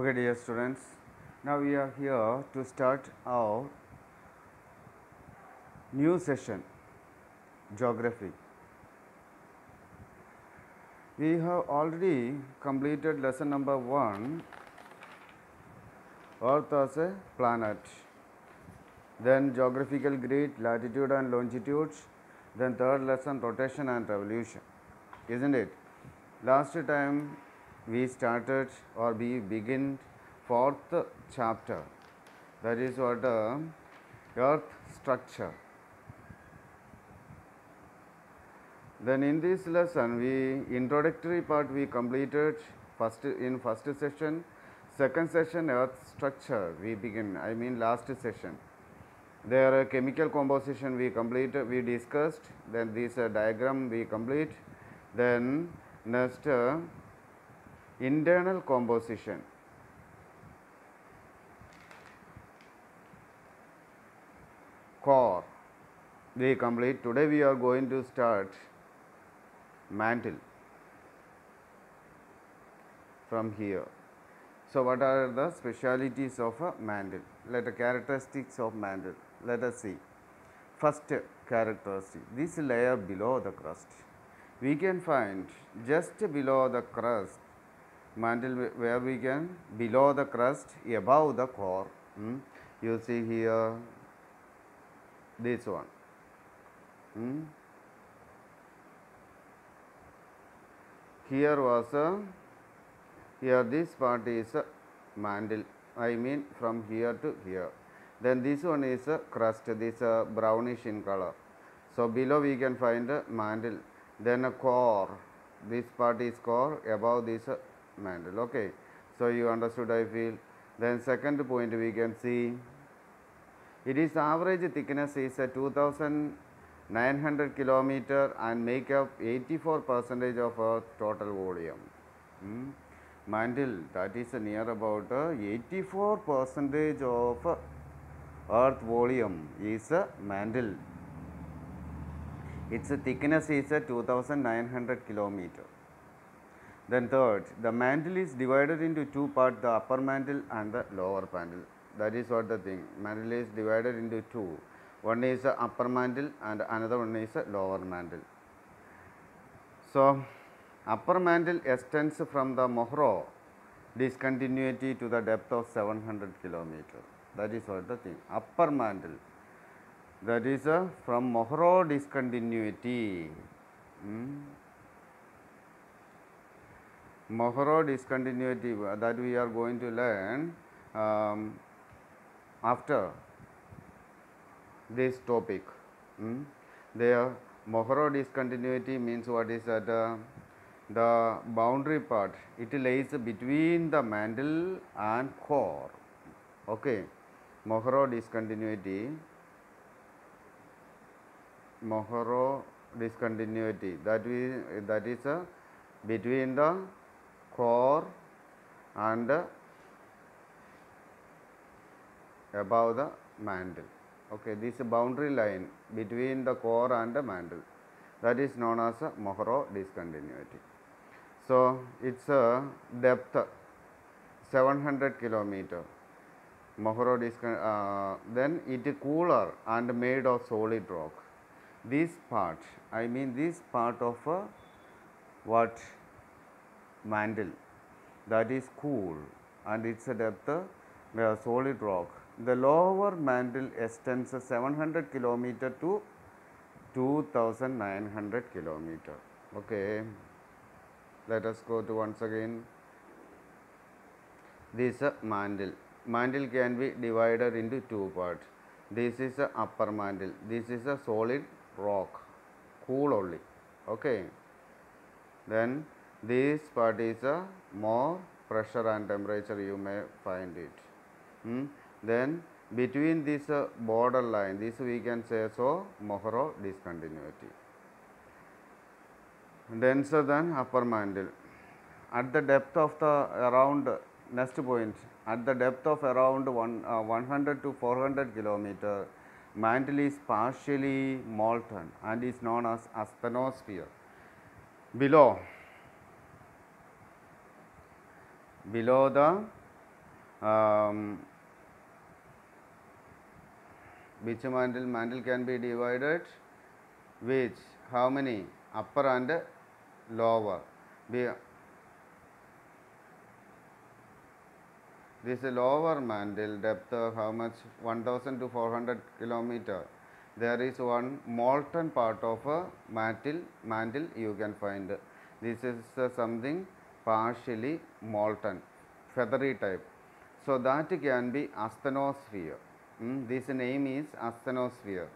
Okay, dear students, now we are here to start our new session, Geography. We have already completed lesson number 1, Earth as a planet, then geographical grid, latitude and longitudes, then third lesson, rotation and revolution, isn't it? Last time we started or we begin fourth chapter, that is what earth structure. Then in this lesson we introductory part we completed first session, second session earth structure we begin, I mean last session. There chemical composition we completed, we discussed, then this diagram we complete, then next internal composition. Core we complete. Today we are going to start mantle from here. So what are the specialities of a mantle? Let the characteristics of mantle. Let us see. First characteristic, this layer below the crust. We can find just below the crust mantle where we can below the crust above the core. You see here this one. Here was here this part is a mantle, I mean from here to here. Then this one is a crust, this brownish in color. So below we can find a mantle, then a core, this part is core, above this mantle. Okay, so you understood, I feel. Then second point we can see, it is average thickness is 2900 kilometer and make up 84% of Earth total volume. Mantle, that is near about 84% of Earth volume is a mantle. Its thickness is 2900 kilometer. Then third, the mantle is divided into two parts, the upper mantle and the lower mantle. That is what the thing. Mantle is divided into two. One is the upper mantle and another one is the lower mantle. So upper mantle extends from the Mohoro discontinuity to the depth of 700 kilometer. That is what the thing. Upper mantle. That is from Mohoro discontinuity. Mohoro discontinuity, that we are going to learn after this topic. There Mohoro discontinuity means what is that? The boundary part, it lays between the mantle and core. Okay, Mohoro discontinuity. Mohoro discontinuity, that is between the core and above the mantle. Okay, this boundary line between the core and the mantle, that is known as Mohoro discontinuity. So its depth 700 kilometer. Mohoro then it is cooler and made of solid rock. This part, I mean this part of what mantle, that is cool and its depth solid rock. The lower mantle extends 700 kilometer to 2900 kilometer. Okay, let us go to once again this mantle. Mantle can be divided into two parts. This is a upper mantle, this is a solid rock, cool only. Okay, then this part is a more pressure and temperature, you may find it. Then between this border line, this we can say so Mohoro discontinuity. Denser than upper mantle. At the depth of the around, next point, at the depth of around 100 to 400 kilometer, mantle is partially molten and is known as asthenosphere. Below the um, which mantle can be divided which how many upper and lower. This lower mantle depth how much 1000 to 400 kilometer. There is one molten part of a mantle you can find. This is something partially molten, feathery type. So that can be asthenosphere. This name is asthenosphere.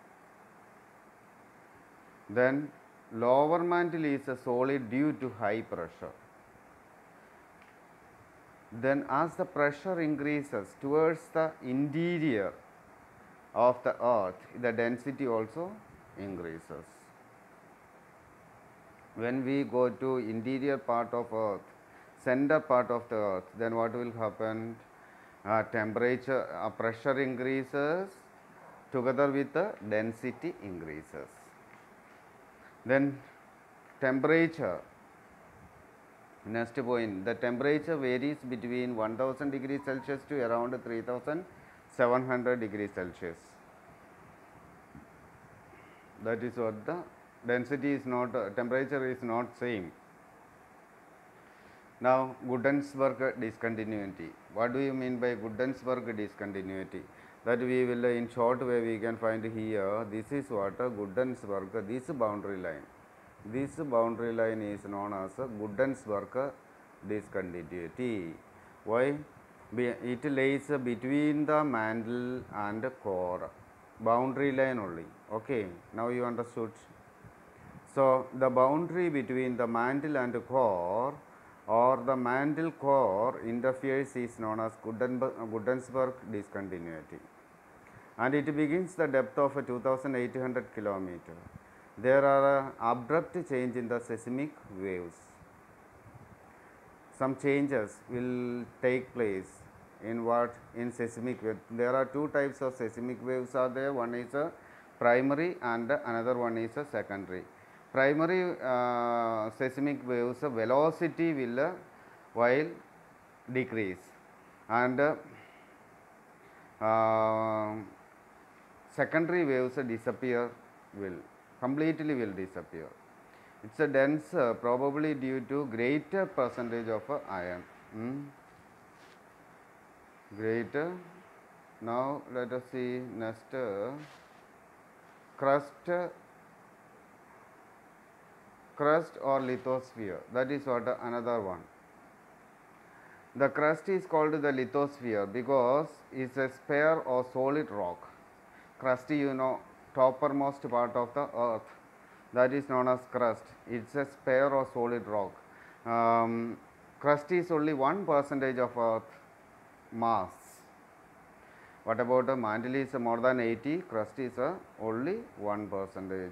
Then lower mantle is a solid due to high pressure. Then as the pressure increases towards the interior of the earth, the density also increases. When we go to interior part of earth, center part of the earth, then what will happen? Temperature, pressure increases together with the density increases. Then temperature, next point, the temperature varies between 1000 degrees Celsius to around 3700 degrees Celsius. That is what the density is not, temperature is not same. Now Guttensberg discontinuity. What do you mean by Guttensberg discontinuity? That we will in short way we can find here. This is what Guttensberg, this boundary line. This boundary line is known as Guttensberg discontinuity. Why? It lays between the mantle and core. Boundary line only. Okay, now you understood. So the boundary between the mantle and core or the mantle core interface is known as Guttensberg discontinuity, and it begins the depth of 2800 kilometers. There are abrupt change in the seismic waves. Some changes will take place in what? In seismic wave. There are two types of seismic waves are there. One is a primary and another one is a secondary. Primary seismic waves velocity will while decrease, and secondary waves disappear, will completely will disappear. It's a denser, probably due to greater percentage of iron. Greater. Now let us see next crust or lithosphere. That is what another one. The crust is called the lithosphere because it's a sphere or solid rock. Crust, you know, toppermost part of the earth, that is known as crust. It's a sphere or solid rock. Crust is only 1% of earth mass. What about the mantle is more than 80, crust is only 1%.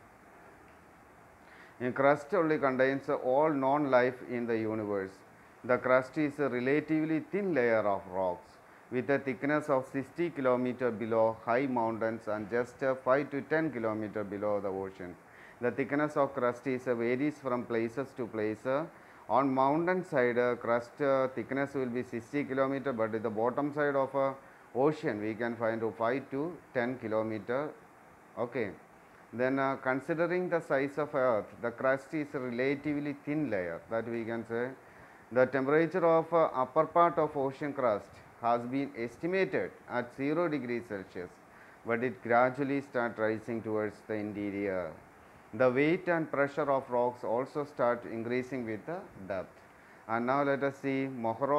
In crust only contains all non-life in the universe. The crust is a relatively thin layer of rocks with a thickness of 60 km below high mountains and just 5 to 10 km below the ocean. The thickness of crust is varies from places to place. On mountain side, crust thickness will be 60 km, but at the bottom side of ocean we can find 5 to 10 km. Okay. Then considering the size of earth, the crust is a relatively thin layer, that we can say. The temperature of upper part of ocean crust has been estimated at 0 degrees Celsius, but it gradually starts rising towards the interior. The weight and pressure of rocks also start increasing with the depth. And now let us see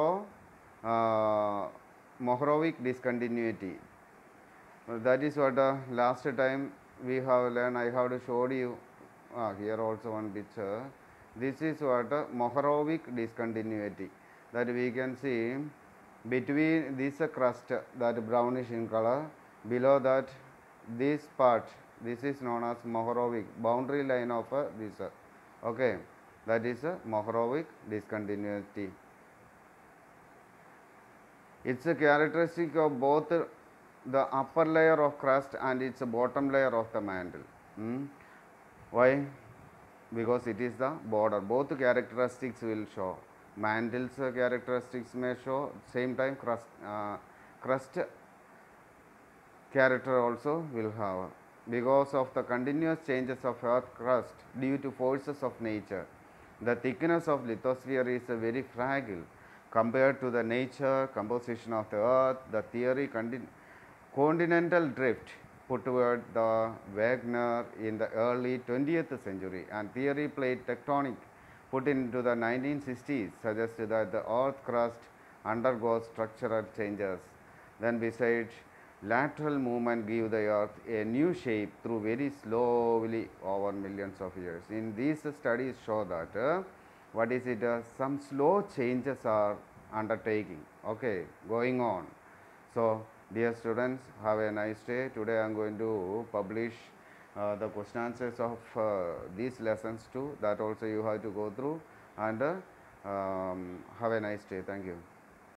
Mohorovic discontinuity. That is what last time we have learned. I have to show you here also one picture. This is what Mohorovic discontinuity, that we can see between this crust, that brownish in color, below that this part, this is known as Mohorovic boundary line of this. Okay, that is Mohorovic discontinuity. It's a characteristic of both the upper layer of crust and its bottom layer of the mantle. Why? Because it is the border. Both characteristics will show. Mantle's characteristics may show, same time crust character also will have, because of the continuous changes of earth crust due to forces of nature. The thickness of lithosphere is very fragile compared to the nature composition of the earth. The theory continental drift put toward the Wagner in the early 20th century, and theory plate tectonic put into the 1960s suggested that the earth crust undergoes structural changes. Then besides, lateral movement give the earth a new shape through very slowly over millions of years. In these studies show that what is it? Some slow changes are undertaking, okay, going on. So, dear students, have a nice day. Today I am going to publish the question answers of these lessons too. That also you have to go through, and have a nice day. Thank you.